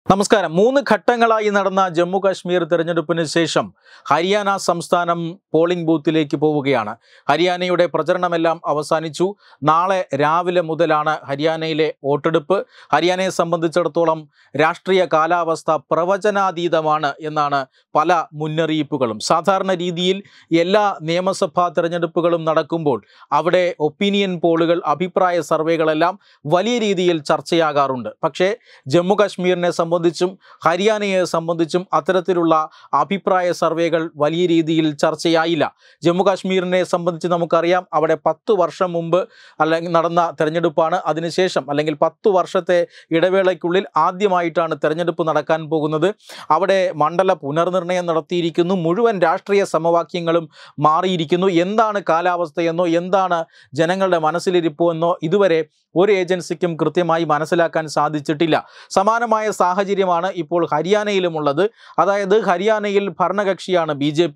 നമസ്കാരം. 3 ഘട്ടങ്ങളായി നടന്ന ജമ്മു കാശ്മീർ തെരഞ്ഞെടുപ്പിന് ശേഷം ഹരിയാന സംസ്ഥാനം പോളിംഗ് ബൂത്തിലേക്ക് പോവുകയാണ്. ഹരിയാനയുടെ പ്രചരണമെല്ലാം അവസാനിച്ചു. നാളെ രാവിലെ മുതലാണ് ഹരിയാനയിലെ വോട്ടെടുപ്പ്. ഹരിയാനയെ സംബന്ധിച്ചിടത്തോളം രാഷ്ട്രീയ കാലാവസ്ഥ പ്രവചനാതീതമാണ് എന്നാണ് പല മുന്നറിയിപ്പുകളും. സാധാരണ രീതിയിൽ എല്ലാ നിയമസഭാ തെരഞ്ഞെടുപ്പുകളും നടക്കുമ്പോൾ അവിടെ ഒപ്പീനിയൻ പോളുകൾ, അഭിപ്രായ സർവേകളെല്ലാം വലിയ രീതിയിൽ ചർച്ചയാകാറുണ്ട്. പക്ഷേ ജമ്മു കാശ്മീരിനെ സംബന്ധിച്ചും ഹരിയാനയെ സംബന്ധിച്ചും അത്തരത്തിലുള്ള അഭിപ്രായ സർവേകൾ വലിയ രീതിയിൽ ചർച്ചയായില്ല. ജമ്മു കാശ്മീരിനെ സംബന്ധിച്ച് നമുക്കറിയാം, അവിടെ 10 വർഷം മുമ്പ് അല്ലെങ്കിൽ നടന്ന തെരഞ്ഞെടുപ്പാണ്. അതിനുശേഷം അല്ലെങ്കിൽ 10 വർഷത്തെ ഇടവേളയ്ക്കുള്ളിൽ ആദ്യമായിട്ടാണ് തെരഞ്ഞെടുപ്പ് നടക്കാൻ പോകുന്നത്. അവിടെ മണ്ഡല പുനർനിർണയം നടത്തിയിരിക്കുന്നു. മുഴുവൻ രാഷ്ട്രീയ സമവാക്യങ്ങളും മാറിയിരിക്കുന്നു. എന്താണ് കാലാവസ്ഥയെന്നോ എന്താണ് ജനങ്ങളുടെ മനസ്സിലിരിപ്പോ എന്നോ ഇതുവരെ ഒരു ഏജൻസിക്കും കൃത്യമായി മനസ്സിലാക്കാൻ സാധിച്ചിട്ടില്ല. സമാനമായ സാഹചര്യമാണ് ഇപ്പോൾ ഹരിയാനയിലുമുള്ളത്. അതായത് ഹരിയാനയിൽ ഭരണകക്ഷിയാണ് BJP.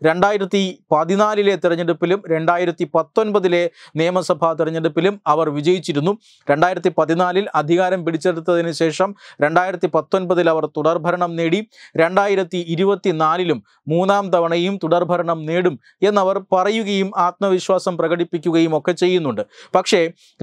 2014 തെരഞ്ഞെടുപ്പിലും 2019 നിയമസഭാ തെരഞ്ഞെടുപ്പിലും അവർ വിജയിച്ചിരുന്നു. 2014 അധികാരം പിടിച്ചെടുത്തതിന് ശേഷം 2019 അവർ തുടർഭരണം നേടി. 2024 മൂന്നാം തവണയും തുടർഭരണം നേടും എന്നവർ പറയുകയും ആത്മവിശ്വാസം പ്രകടിപ്പിക്കുകയും ഒക്കെ ചെയ്യുന്നുണ്ട്. പക്ഷേ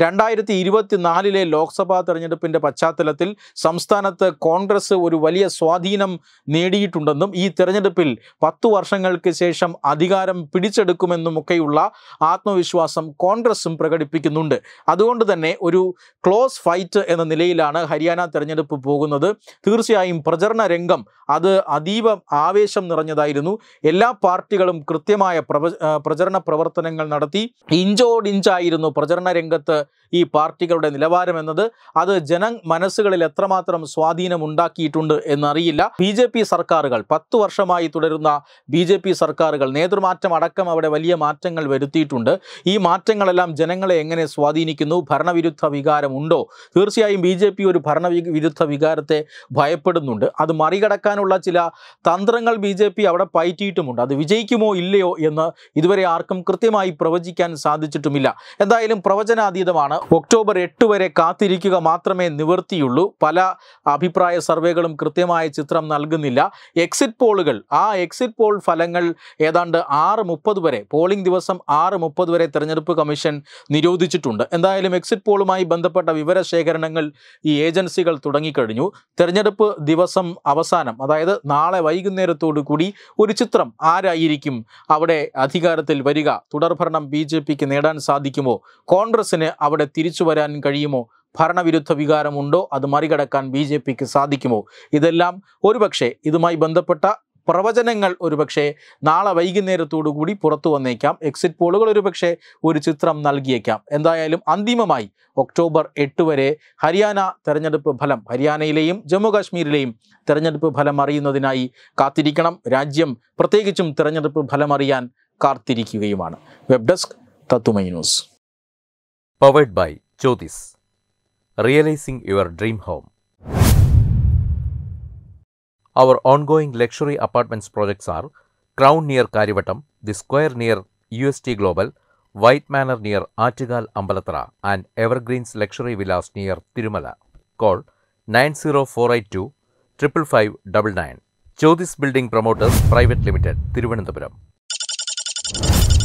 2024 ലോക്സഭാ തെരഞ്ഞെടുപ്പിൻ്റെ പശ്ചാത്തലത്തിൽ സംസ്ഥാനത്ത് കോൺഗ്രസ് ഒരു വലിയ സ്വാധീനം നേടിയിട്ടുണ്ടെന്നും ഈ തെരഞ്ഞെടുപ്പിൽ 10 വർഷങ്ങൾക്ക് ശേഷം അധികാരം പിടിച്ചെടുക്കുമെന്നുമൊക്കെയുള്ള ആത്മവിശ്വാസം കോൺഗ്രസും പ്രകടിപ്പിക്കുന്നുണ്ട്. അതുകൊണ്ട് തന്നെ ഒരു ക്ലോസ് ഫൈറ്റ് എന്ന നിലയിലാണ് ഹരിയാന തെരഞ്ഞെടുപ്പ് പോകുന്നത്. തീർച്ചയായും പ്രചരണ രംഗം അത് അതീവ ആവേശം നിറഞ്ഞതായിരുന്നു. എല്ലാ പാർട്ടികളും കൃത്യമായ പ്രചരണ പ്രവർത്തനങ്ങൾ നടത്തി. ഇഞ്ചോടിഞ്ചായിരുന്നു പ്രചരണ രംഗത്ത് ഈ പാർട്ടികളുടെ നിലവാരം എന്നത്. അത് മനസ്സുകളിൽ എത്രമാത്രം സ്വാധീനമുണ്ടാക്കിയിട്ടുണ്ട് എന്നറിയില്ല. BJP സർക്കാരുകൾ 10 വർഷമായി തുടരുന്ന BJP സർക്കാരുകൾ നേതൃമാറ്റം അടക്കം അവിടെ വലിയ മാറ്റങ്ങൾ വരുത്തിയിട്ടുണ്ട്. ഈ മാറ്റങ്ങളെല്ലാം ജനങ്ങളെ എങ്ങനെ സ്വാധീനിക്കുന്നു? ഭരണവിരുദ്ധ വികാരമുണ്ടോ? തീർച്ചയായും BJP ഒരു ഭരണവിരുദ്ധ വികാരത്തെ ഭയപ്പെടുന്നുണ്ട്. അത് മറികടക്കാനുള്ള ചില തന്ത്രങ്ങൾ BJP അവിടെ പയറ്റിയിട്ടുമുണ്ട്. അത് വിജയിക്കുമോ ഇല്ലയോ എന്ന് ഇതുവരെ ആർക്കും കൃത്യമായി പ്രവചിക്കാൻ സാധിച്ചിട്ടുമില്ല. എന്തായാലും പ്രവചനാതീതമാണ്. ഒക്ടോബർ 8 വരെ കാത്തിരിക്കുക മാത്രമേ നിവൃത്തിയുള്ളൂ. പല അഭിപ്രായ സർവേകളും കൃത്യമായ ചിത്രം നൽകുന്നില്ല. എക്സിറ്റ് പോളുകൾ, ആ എക്സിറ്റ് പോൾ ഫലങ്ങൾ ഏതാണ്ട് 6:30 വരെ, പോളിംഗ് ദിവസം 6:30 വരെ തെരഞ്ഞെടുപ്പ് കമ്മീഷൻ നിരോധിച്ചിട്ടുണ്ട്. എന്തായാലും എക്സിറ്റ് പോളുമായി ബന്ധപ്പെട്ട വിവരശേഖരണങ്ങൾ ഈ ഏജൻസികൾ തുടങ്ങിക്കഴിഞ്ഞു. തെരഞ്ഞെടുപ്പ് ദിവസം അവസാനം, അതായത് നാളെ വൈകുന്നേരത്തോടു കൂടി ഒരു ചിത്രം ആരായിരിക്കും അവിടെ അധികാരത്തിൽ വരിക? തുടർഭരണം BJPക്ക് നേടാൻ സാധിക്കുമോ? കോൺഗ്രസിന് അവിടെ തിരിച്ചു വരാൻ കഴിയുമോ? ഭരണവിരുദ്ധ വികാരമുണ്ടോ? അത് മറികടക്കാൻ BJPക്ക് സാധിക്കുമോ? ഇതെല്ലാം ഒരുപക്ഷെ ഇതുമായി ബന്ധപ്പെട്ട പ്രവചനങ്ങൾ ഒരുപക്ഷെ നാളെ വൈകുന്നേരത്തോടു കൂടി പുറത്തു വന്നേക്കാം. എക്സിറ്റ് പോളുകൾ ഒരുപക്ഷെ ഒരു ചിത്രം നൽകിയേക്കാം. എന്തായാലും അന്തിമമായി ഒക്ടോബർ 8 വരെ ഹരിയാന തെരഞ്ഞെടുപ്പ് ഫലം, ഹരിയാനയിലെയും ജമ്മു കാശ്മീരിലെയും തെരഞ്ഞെടുപ്പ് ഫലം അറിയുന്നതിനായി കാത്തിരിക്കണം. രാജ്യം പ്രത്യേകിച്ചും തെരഞ്ഞെടുപ്പ് ഫലം അറിയാൻ കാത്തിരിക്കുകയുമാണ്. വെബ് ഡെസ്ക് തത്തുമൈ news. Powered by Jyotis. Realizing your dream home. Our ongoing luxury apartments projects are Crown near Karivattam, The Square near UST Global, White Manor near Aattugal Ambalathara, and Evergreens Luxury Villas near Tirumala. Call 90482 55599. Jyotis Building Promoters Private Limited, Thiruvananthapuram.